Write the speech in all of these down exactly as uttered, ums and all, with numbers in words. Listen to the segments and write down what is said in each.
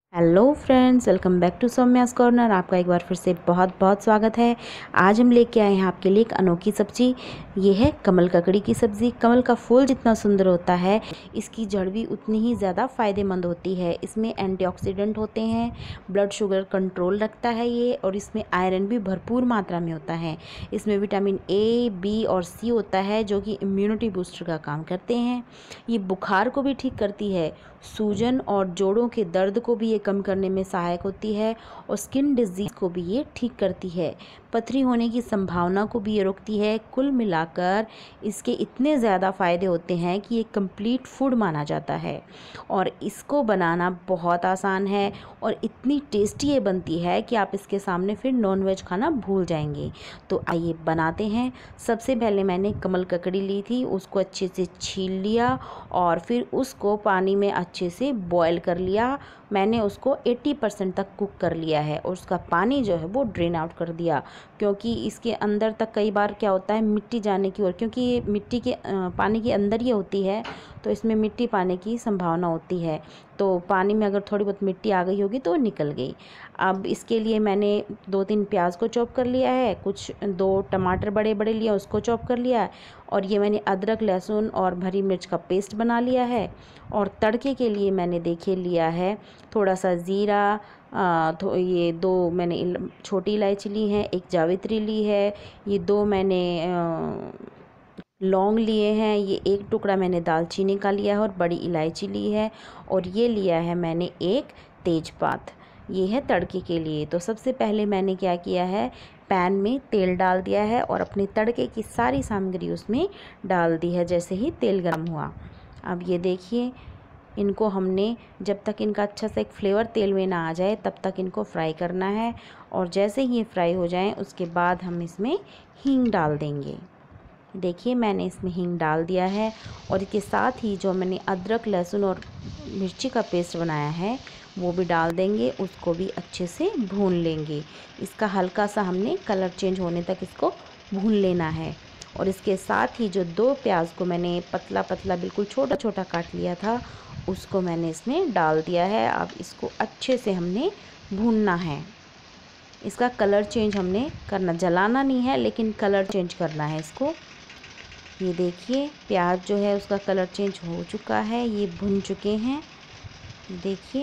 Hello friends, welcome back to Saumya's corner. आपका एक बार फिर से बहुत बहुत स्वागत है। आज हम लेके आए हैं आपके लिए एक अनोखी सब्जी। ये है कमल ककड़ी की सब्ज़ी। कमल का फूल जितना सुंदर होता है, इसकी जड़ भी उतनी ही ज़्यादा फ़ायदेमंद होती है। इसमें एंटीऑक्सीडेंट होते हैं, ब्लड शुगर कंट्रोल रखता है ये, और इसमें आयरन भी भरपूर मात्रा में होता है। इसमें विटामिन ए, बी और सी होता है, जो कि इम्यूनिटी बूस्टर का काम करते हैं। ये बुखार को भी ठीक करती है, सूजन और जोड़ों के दर्द को भी ये कम करने में सहायक होती है, और स्किन डिजीज़ को भी ये ठीक करती है। पथरी होने की संभावना को भी ये रोकती है। कुल मिलाकर इसके इतने ज़्यादा फ़ायदे होते हैं कि ये कंप्लीट फूड माना जाता है, और इसको बनाना बहुत आसान है और इतनी टेस्टी ये बनती है कि आप इसके सामने फिर नॉनवेज खाना भूल जाएंगे। तो आइए बनाते हैं। सबसे पहले मैंने कमल ककड़ी ली थी, उसको अच्छे से छील लिया और फिर उसको पानी में अच्छे से बॉयल कर लिया। मैंने उसको अस्सी परसेंट तक कुक कर लिया है, और उसका पानी जो है वो ड्रेन आउट कर दिया, क्योंकि इसके अंदर तक कई बार क्या होता है मिट्टी जाने की ओर, क्योंकि ये मिट्टी के पानी के अंदर ही होती है, तो इसमें मिट्टी पाने की संभावना होती है। तो पानी में अगर थोड़ी बहुत मिट्टी आ गई होगी तो निकल गई। अब इसके लिए मैंने दो तीन प्याज को चॉप कर लिया है, कुछ दो टमाटर बड़े बड़े लिए उसको चॉप कर लिया है, और ये मैंने अदरक, लहसुन और हरी मिर्च का पेस्ट बना लिया है। और तड़के के लिए मैंने देखिए लिया है थोड़ा सा ज़ीरा, आ, तो ये दो मैंने छोटी इलायची ली है, एक जावित्री ली है, ये दो मैंने आ, लौंग लिए हैं, ये एक टुकड़ा मैंने दालचीनी का लिया है और बड़ी इलायची ली है, और ये लिया है मैंने एक तेज़पात। ये है तड़के के लिए। तो सबसे पहले मैंने क्या किया है, पैन में तेल डाल दिया है और अपने तड़के की सारी सामग्री उसमें डाल दी है। जैसे ही तेल गर्म हुआ, अब ये देखिए, इनको हमने जब तक इनका अच्छा सा एक फ्लेवर तेल में ना आ जाए तब तक इनको फ्राई करना है, और जैसे ही ये फ्राई हो जाएं उसके बाद हम इसमें हींग डाल देंगे। देखिए मैंने इसमें हींग डाल दिया है, और इसके साथ ही जो मैंने अदरक, लहसुन और मिर्ची का पेस्ट बनाया है वो भी डाल देंगे। उसको भी अच्छे से भून लेंगे। इसका हल्का सा हमने कलर चेंज होने तक इसको भून लेना है। और इसके साथ ही जो दो प्याज को मैंने पतला पतला बिल्कुल छोटा छोटा काट लिया था, उसको मैंने इसमें डाल दिया है। अब इसको अच्छे से हमने भूनना है। इसका कलर चेंज हमने करना, जलाना नहीं है लेकिन कलर चेंज करना है इसको। ये देखिए प्याज जो है उसका कलर चेंज हो चुका है, ये भुन चुके हैं। देखिए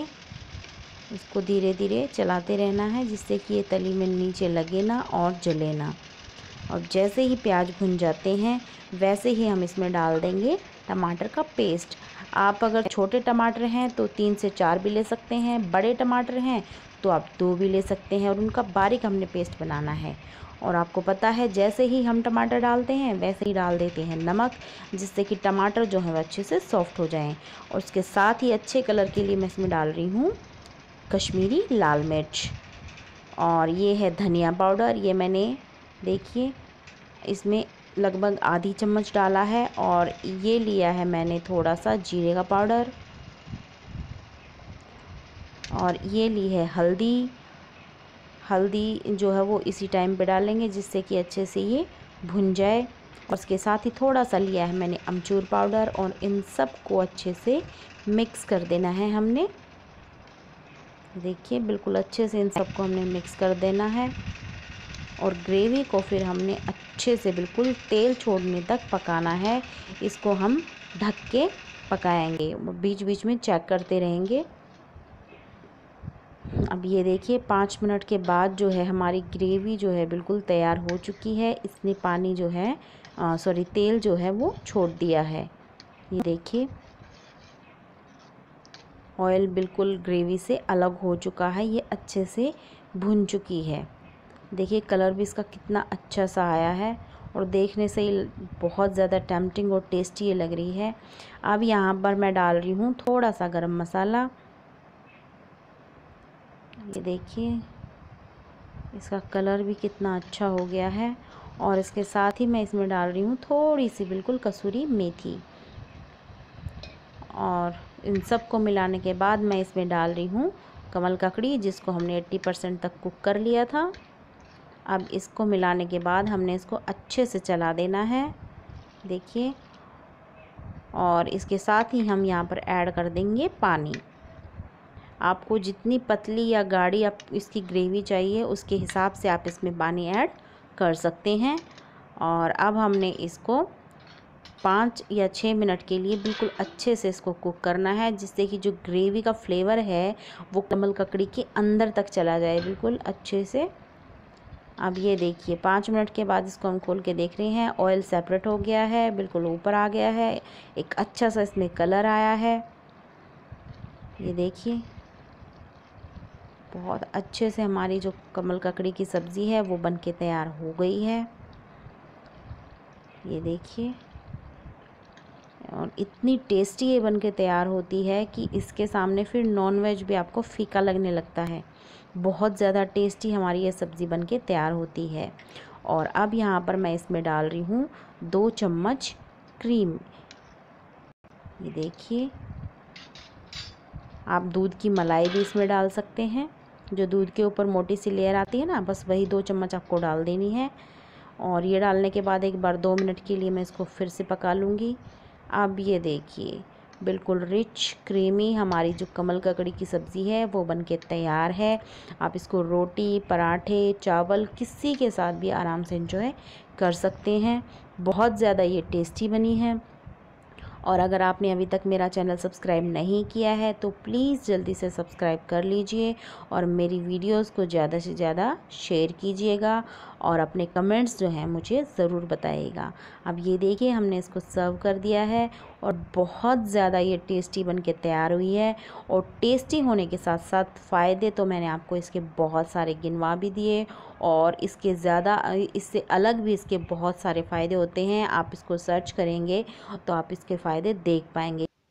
इसको धीरे धीरे चलाते रहना है, जिससे कि ये तली में नीचे लगे ना और जले ना। और जैसे ही प्याज भुन जाते हैं वैसे ही हम इसमें डाल देंगे टमाटर का पेस्ट। आप अगर छोटे टमाटर हैं तो तीन से चार भी ले सकते हैं, बड़े टमाटर हैं तो आप दो भी ले सकते हैं, और उनका बारीक हमने पेस्ट बनाना है। और आपको पता है जैसे ही हम टमाटर डालते हैं वैसे ही डाल देते हैं नमक, जिससे कि टमाटर जो है वो अच्छे से सॉफ्ट हो जाएं। और उसके साथ ही अच्छे कलर के लिए मैं इसमें डाल रही हूँ कश्मीरी लाल मिर्च, और ये है धनिया पाउडर। ये मैंने देखिए इसमें लगभग आधी चम्मच डाला है, और ये लिया है मैंने थोड़ा सा जीरे का पाउडर, और ये ली है हल्दी। हल्दी जो है वो इसी टाइम पे डालेंगे, जिससे कि अच्छे से ये भुन जाए। और उसके साथ ही थोड़ा सा लिया है मैंने अमचूर पाउडर, और इन सब को अच्छे से मिक्स कर देना है हमने। देखिए बिल्कुल अच्छे से इन सबको हमने मिक्स कर देना है, और ग्रेवी को फिर हमने अच्छे से बिल्कुल तेल छोड़ने तक पकाना है। इसको हम ढक के पकाएंगे, बीच बीच में चेक करते रहेंगे। अब ये देखिए पाँच मिनट के बाद जो है हमारी ग्रेवी जो है बिल्कुल तैयार हो चुकी है। इसने पानी जो है सॉरी तेल जो है वो छोड़ दिया है। ये देखिए ऑयल बिल्कुल ग्रेवी से अलग हो चुका है, ये अच्छे से भुन चुकी है। देखिए कलर भी इसका कितना अच्छा सा आया है, और देखने से ही बहुत ज़्यादा टेम्पटिंग और टेस्टी ये लग रही है। अब यहाँ पर मैं डाल रही हूँ थोड़ा सा गरम मसाला। ये देखिए इसका कलर भी कितना अच्छा हो गया है, और इसके साथ ही मैं इसमें डाल रही हूँ थोड़ी सी बिल्कुल कसूरी मेथी। और इन सब को मिलाने के बाद मैं इसमें डाल रही हूँ कमल ककड़ी, जिसको हमने अस्सी परसेंट तक कुक कर लिया था। अब इसको मिलाने के बाद हमने इसको अच्छे से चला देना है। देखिए, और इसके साथ ही हम यहाँ पर ऐड कर देंगे पानी। आपको जितनी पतली या गाढ़ी आप इसकी ग्रेवी चाहिए उसके हिसाब से आप इसमें पानी ऐड कर सकते हैं। और अब हमने इसको पाँच या छः मिनट के लिए बिल्कुल अच्छे से इसको कुक करना है, जिससे कि जो ग्रेवी का फ्लेवर है वो कमल ककड़ी के अंदर तक चला जाए बिल्कुल अच्छे से। अब ये देखिए पाँच मिनट के बाद इसको हम खोल के देख रहे हैं, ऑयल सेपरेट हो गया है, बिल्कुल ऊपर आ गया है, एक अच्छा सा इसमें कलर आया है। ये देखिए बहुत अच्छे से हमारी जो कमल ककड़ी की सब्ज़ी है वो बनके तैयार हो गई है। ये देखिए, और इतनी टेस्टी ये बनके तैयार होती है कि इसके सामने फिर नॉनवेज भी आपको फीका लगने लगता है। बहुत ज़्यादा टेस्टी हमारी ये सब्ज़ी बनके तैयार होती है। और अब यहाँ पर मैं इसमें डाल रही हूँ दो चम्मच क्रीम। ये देखिए, आप दूध की मलाई भी इसमें डाल सकते हैं, जो दूध के ऊपर मोटी सी लेयर आती है ना, बस वही दो चम्मच आपको डाल देनी है। और ये डालने के बाद एक बार दो मिनट के लिए मैं इसको फिर से पका लूँगी। अब ये देखिए बिल्कुल रिच क्रीमी हमारी जो कमल ककड़ी की सब्ज़ी है वो बनके तैयार है। आप इसको रोटी, पराठे, चावल किसी के साथ भी आराम से एंजॉय कर सकते हैं। बहुत ज़्यादा ये टेस्टी बनी है। और अगर आपने अभी तक मेरा चैनल सब्सक्राइब नहीं किया है तो प्लीज़ जल्दी से सब्सक्राइब कर लीजिए और मेरी वीडियोस को ज़्यादा से ज़्यादा शेयर कीजिएगा और अपने कमेंट्स जो हैं मुझे ज़रूर बताइएगा। अब ये देखिए हमने इसको सर्व कर दिया है और बहुत ज़्यादा ये टेस्टी बन के तैयार हुई है। और टेस्टी होने के साथ साथ फ़ायदे तो मैंने आपको इसके बहुत सारे गिनवा भी दिए, और इसके ज़्यादा इससे अलग भी इसके बहुत सारे फ़ायदे होते हैं। आप इसको सर्च करेंगे तो आप इसके फ़ायदे देख पाएंगे।